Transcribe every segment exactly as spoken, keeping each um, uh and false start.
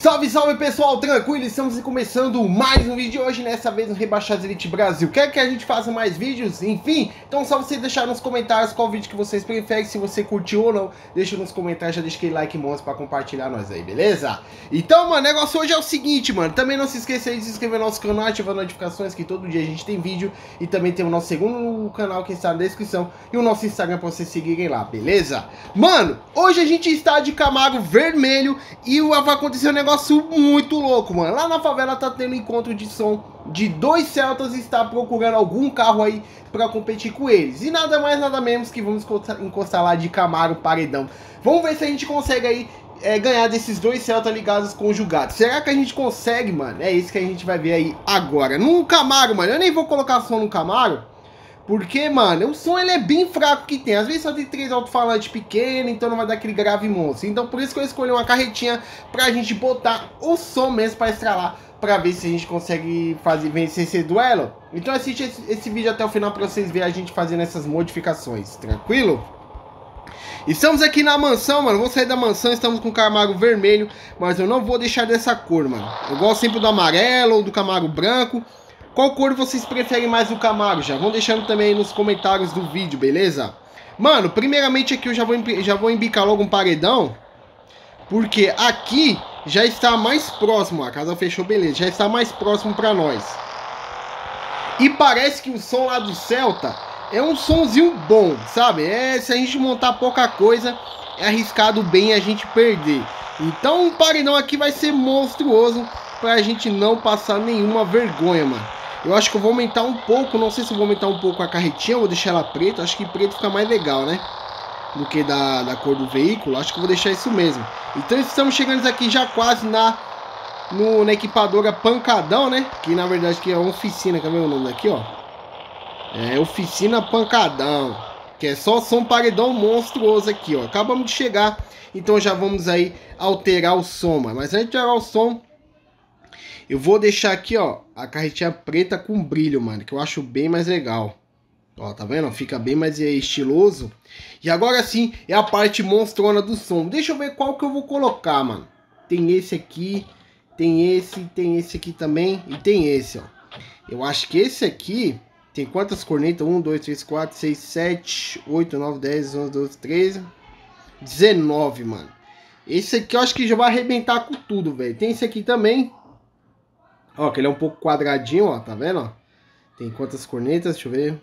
Salve, salve pessoal, tranquilo? Estamos começando mais um vídeo hoje, nessa vez no Rebaixados Elite Brasil. Quer que a gente faça mais vídeos? Enfim, então só você deixar nos comentários qual vídeo que vocês preferem, se você curtiu ou não, deixa nos comentários, já deixa aquele like monstro pra compartilhar nós aí, beleza? Então, mano, o negócio hoje é o seguinte, mano, também não se esqueça aí de se inscrever no nosso canal, ativar notificações, que todo dia a gente tem vídeo, e também tem o nosso segundo canal que está na descrição, e o nosso Instagram pra vocês seguirem lá, beleza? Mano, hoje a gente está de Camaro vermelho, e vai acontecer um negócio muito louco, mano. Lá na favela tá tendo encontro de som de dois Celtas e está procurando algum carro aí pra competir com eles. E nada mais, nada menos que vamos encostar lá de Camaro paredão. Vamos ver se a gente consegue aí é, ganhar desses dois Celtas ligados conjugados. Será que a gente consegue, mano? É isso que a gente vai ver aí agora. No Camaro, mano, eu nem vou colocar som no Camaro, porque, mano, o som ele é bem fraco que tem. Às vezes só tem três alto-falantes pequenos, então não vai dar aquele grave monstro. Então por isso que eu escolhi uma carretinha pra gente botar o som mesmo pra estralar, pra ver se a gente consegue fazer, vencer esse duelo. Então assiste esse, esse vídeo até o final pra vocês verem a gente fazendo essas modificações, tranquilo? Estamos aqui na mansão, mano. Vou sair da mansão, estamos com o Camaro vermelho, mas eu não vou deixar dessa cor, mano. Eu gosto sempre do amarelo ou do Camaro branco. Qual cor vocês preferem mais do Camaro? Já vão deixando também aí nos comentários do vídeo, beleza? Mano, primeiramente aqui eu já vou, já vou embicar logo um paredão, porque aqui já está mais próximo, a casa fechou, beleza, já está mais próximo pra nós. E parece que o som lá do Celta é um sonzinho bom, sabe? É, se a gente montar pouca coisa, é arriscado bem a gente perder. Então um paredão aqui vai ser monstruoso pra gente não passar nenhuma vergonha, mano. Eu acho que eu vou aumentar um pouco, não sei se eu vou aumentar um pouco a carretinha, vou deixar ela preta, acho que preto fica mais legal, né? Do que da, da cor do veículo, acho que eu vou deixar isso mesmo. Então estamos chegando aqui já quase na, no, na equipadora Pancadão, né? Que na verdade que é uma oficina, quer ver o nome daqui, ó? É Oficina Pancadão, que é só som paredão monstruoso aqui, ó. Acabamos de chegar, então já vamos aí alterar o som, mano. Mas antes de alterar o som, eu vou deixar aqui, ó, a carretinha preta com brilho, mano, que eu acho bem mais legal. Ó, tá vendo? Fica bem mais estiloso. E agora sim, é a parte monstrona do som. Deixa eu ver qual que eu vou colocar, mano. Tem esse aqui, tem esse, tem esse aqui também e tem esse, ó. Eu acho que esse aqui tem quantas cornetas? um, dois, três, quatro, seis, sete, oito, nove, dez, onze, doze, treze, dezenove, mano. Esse aqui eu acho que já vai arrebentar com tudo, velho. Tem esse aqui também. Ó, que ele é um pouco quadradinho, ó, tá vendo, ó? Tem quantas cornetas? Deixa eu ver.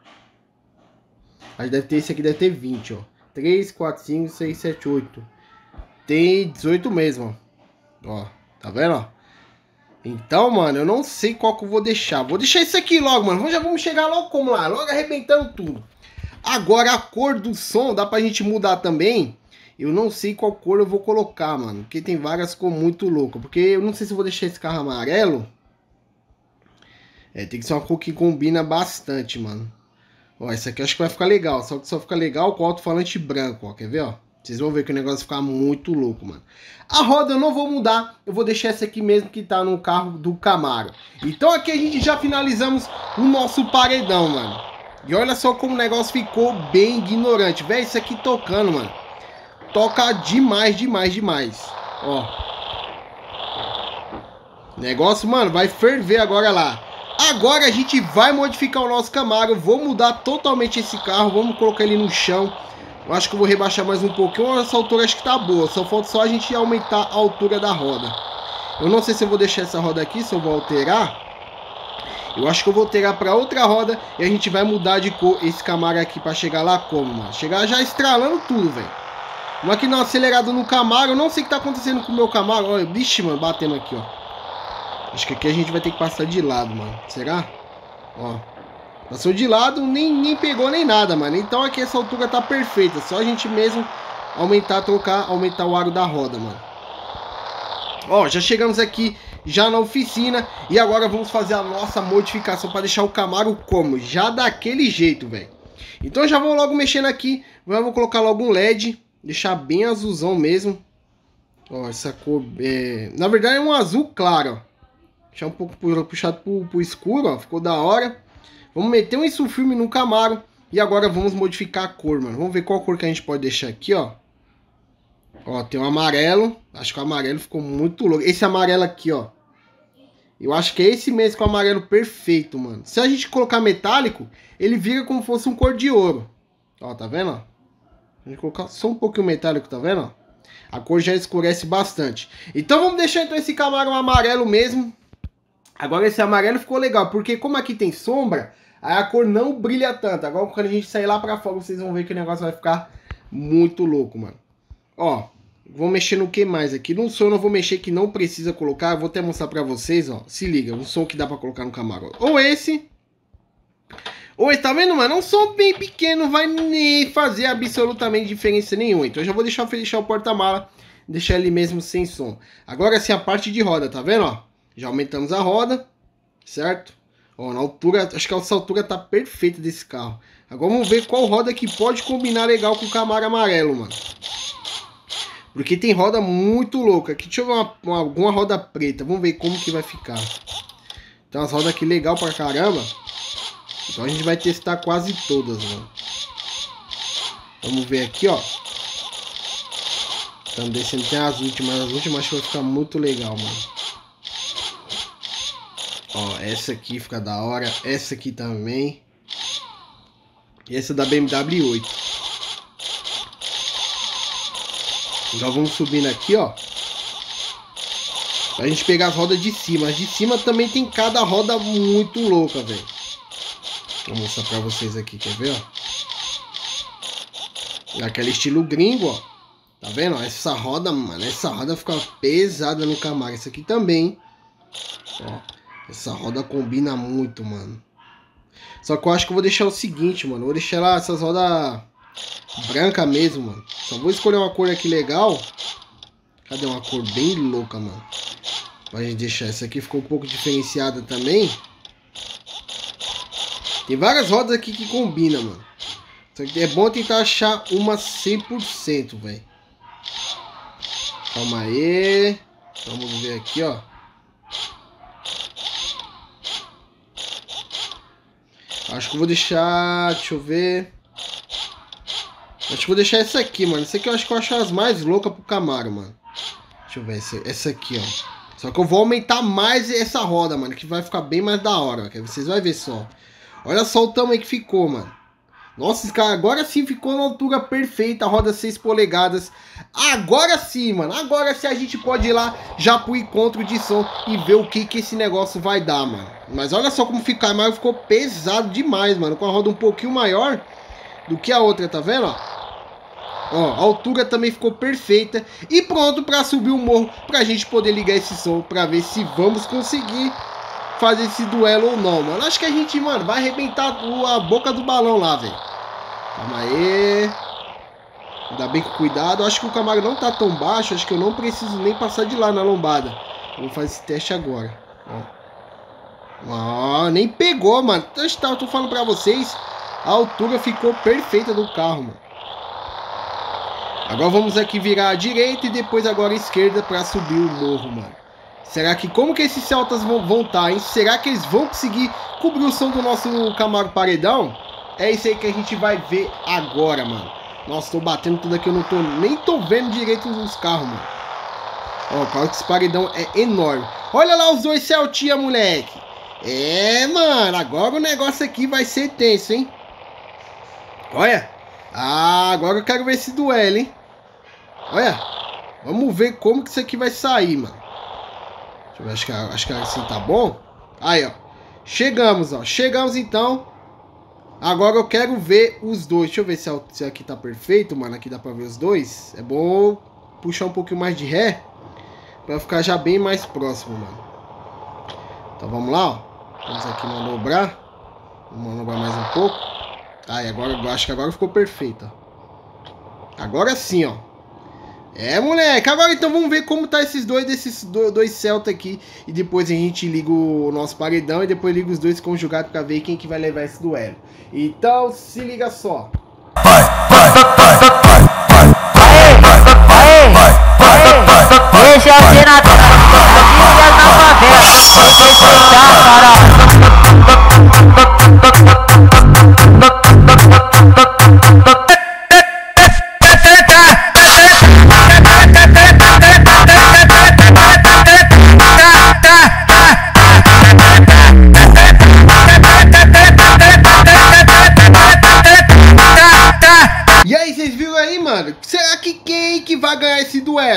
Acho que deve ter, esse aqui deve ter vinte, ó. três, quatro, cinco, seis, sete, oito. Tem dezoito mesmo, ó. Ó, tá vendo, ó? Então, mano, eu não sei qual que eu vou deixar. Vou deixar esse aqui logo, mano. Já vamos chegar logo como lá, logo arrebentando tudo. Agora, a cor do som, dá pra gente mudar também. Eu não sei qual cor eu vou colocar, mano. Porque tem várias cores muito loucas. Porque eu não sei se eu vou deixar esse carro amarelo. É, tem que ser uma cor que combina bastante, mano. Ó, essa aqui eu acho que vai ficar legal. Só que só fica legal com o alto-falante branco, ó. Quer ver, ó? Vocês vão ver que o negócio vai ficar muito louco, mano. A roda eu não vou mudar. Eu vou deixar essa aqui mesmo que tá no carro do Camaro. Então aqui a gente já finalizamos o nosso paredão, mano. E olha só como o negócio ficou bem ignorante. Velho, isso aqui tocando, mano. Toca demais, demais, demais. Ó. Negócio, mano, vai ferver agora lá. Agora a gente vai modificar o nosso Camaro. Vou mudar totalmente esse carro. Vamos colocar ele no chão. Eu acho que eu vou rebaixar mais um pouquinho. Essa altura acho que tá boa. Só falta só a gente aumentar a altura da roda. Eu não sei se eu vou deixar essa roda aqui, se eu vou alterar. Eu acho que eu vou alterar para outra roda. E a gente vai mudar de cor esse Camaro aqui para chegar lá como, mano? Chegar já estralando tudo, velho. Vamos aqui no acelerado no Camaro. Eu não sei o que tá acontecendo com o meu Camaro. Olha, bicho, mano, batendo aqui, ó. Acho que aqui a gente vai ter que passar de lado, mano. Será? Ó. Passou de lado, nem, nem pegou nem nada, mano. Então aqui essa altura tá perfeita. Só a gente mesmo aumentar, trocar, aumentar o aro da roda, mano. Ó, já chegamos aqui já na oficina. E agora vamos fazer a nossa modificação para deixar o Camaro como? Já daquele jeito, velho. Então já vou logo mexendo aqui. Vamos colocar logo um L E D. Deixar bem azulzão mesmo. Ó, essa cor é... Na verdade é um azul claro, ó. Deixar um pouco puxado pro, pro escuro, ó. Ficou da hora. Vamos meter um insufilme no Camaro. E agora vamos modificar a cor, mano. Vamos ver qual cor que a gente pode deixar aqui, ó. Ó, tem um amarelo. Acho que o amarelo ficou muito louco. Esse amarelo aqui, ó. Eu acho que é esse mesmo com o amarelo perfeito, mano. Se a gente colocar metálico, ele vira como se fosse um cor de ouro. Ó, tá vendo, ó? A gente colocar só um pouquinho metálico, tá vendo, ó? A cor já escurece bastante. Então vamos deixar então esse Camaro amarelo mesmo. Agora esse amarelo ficou legal, porque como aqui tem sombra, aí a cor não brilha tanto. Agora quando a gente sair lá pra fora, vocês vão ver que o negócio vai ficar muito louco, mano. Ó, vou mexer no que mais aqui? No som eu não vou mexer, que não precisa colocar. Eu vou até mostrar pra vocês, ó. Se liga, um som que dá pra colocar no Camaro. Ou esse... Ou esse, tá vendo, mano? É um som bem pequeno, não vai nem fazer absolutamente diferença nenhuma. Então eu já vou deixar fechar o porta-mala, deixar ele mesmo sem som. Agora sim a parte de roda, tá vendo, ó? Já aumentamos a roda, certo? Ó, na altura, acho que essa altura tá perfeita desse carro. Agora vamos ver qual roda que pode combinar legal com o Camaro amarelo, mano. Porque tem roda muito louca. Aqui deixa eu ver uma, uma, alguma roda preta, vamos ver como que vai ficar. Tem umas rodas aqui legal pra caramba. Então a gente vai testar quase todas, mano. Vamos ver aqui, ó. Estamos descendo, tem as últimas. As últimas acho que vai ficar muito legal, mano. Ó, essa aqui fica da hora. Essa aqui também. E essa da B M W oito. Já vamos subindo aqui, ó. Pra gente pegar as rodas de cima. As de cima também tem cada roda muito louca, velho. Vou mostrar pra vocês aqui, quer ver, ó? Aquele estilo gringo, ó. Tá vendo? Essa roda, mano, essa roda fica pesada no Camaro. Essa aqui também, ó. Essa roda combina muito, mano. Só que eu acho que eu vou deixar o seguinte, mano. Eu vou deixar lá essas rodas branca mesmo, mano. Só vou escolher uma cor aqui legal. Cadê uma cor bem louca, mano? Pra gente deixar essa aqui, ficou um pouco diferenciada também. Tem várias rodas aqui que combinam, mano. Só que é bom tentar achar uma cem por cento, velho. Calma aí. Vamos ver aqui, ó. Acho que eu vou deixar... Deixa eu ver. Acho que eu vou deixar essa aqui, mano. Essa aqui eu acho que eu acho as mais loucas pro Camaro, mano. Deixa eu ver. Essa, essa aqui, ó. Só que eu vou aumentar mais essa roda, mano. Que vai ficar bem mais da hora. Que vocês vão ver só. Olha só o tamanho que ficou, mano. Nossa, esse cara agora sim ficou na altura perfeita. A roda seis polegadas. Agora sim, mano. Agora sim a gente pode ir lá já pro encontro de som e ver o que que esse negócio vai dar, mano. Mas olha só como ficar. Mas ficou pesado demais, mano. Com a roda um pouquinho maior do que a outra, tá vendo, ó? Ó, a altura também ficou perfeita. E pronto pra subir o morro. Pra gente poder ligar esse som. Pra ver se vamos conseguir fazer esse duelo ou não, mano. Acho que a gente, mano, vai arrebentar a boca do balão lá, velho. Calma aí. Ainda bem com cuidado. Acho que o Camaro não tá tão baixo. Acho que eu não preciso nem passar de lá na lombada. Vou fazer esse teste agora. Ó, ó, nem pegou, mano. Eu tô falando pra vocês. A altura ficou perfeita do carro, mano. Agora vamos aqui virar à direita e depois agora à esquerda pra subir o morro, mano. Será que, como que esses Celtas vão estar, hein? Será que eles vão conseguir cobrir o som do nosso Camaro paredão? É isso aí que a gente vai ver agora, mano. Nossa, tô batendo tudo aqui, eu não tô, nem tô vendo direito os carros, mano. Ó, claro que esse paredão é enorme. Olha lá os dois Celtinha, moleque. É, mano, agora o negócio aqui vai ser tenso, hein? Olha. Ah, agora eu quero ver esse duelo, hein? Olha. Vamos ver como que isso aqui vai sair, mano. Deixa eu ver, acho que, acho que assim tá bom. Aí, ó. Chegamos, ó. Chegamos, então. Agora eu quero ver os dois. Deixa eu ver se, se aqui tá perfeito, mano. Aqui dá pra ver os dois. É bom puxar um pouquinho mais de ré. Pra ficar já bem mais próximo, mano. Então vamos lá, ó. Vamos aqui manobrar. Vamos manobrar mais um pouco. Aí, agora eu acho que agora ficou perfeito, ó. Agora sim, ó. É, moleque. Agora então vamos ver como tá esses dois desses dois Celta aqui. E depois a gente liga o nosso paredão. E depois liga os dois conjugados pra ver quem que vai levar esse duelo. Então se liga só. Esse é o Senador, as na favela. Vou respeitar, caralho.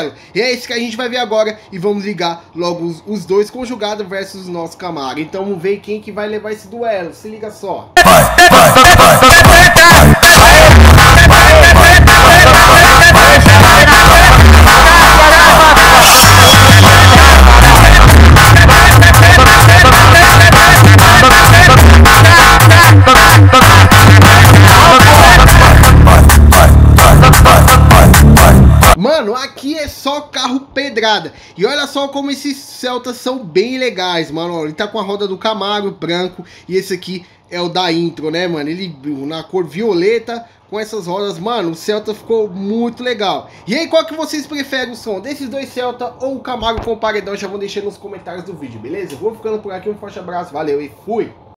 duelo. E é isso que a gente vai ver agora e vamos ligar logo os, os dois conjugados versus o nosso Camaro. Então vamos ver quem que vai levar esse duelo, se liga só. Mano, aqui é só carro pedrada. E olha só como esses Celtas são bem legais, mano. Ele tá com a roda do Camaro branco. E esse aqui é o da intro, né, mano? Ele na cor violeta com essas rodas. Mano, o Celta ficou muito legal. E aí, qual que vocês preferem o som? Desses dois Celta ou o Camaro com o paredão? Já vão deixando nos comentários do vídeo, beleza? Eu vou ficando por aqui. Um forte abraço, valeu e fui!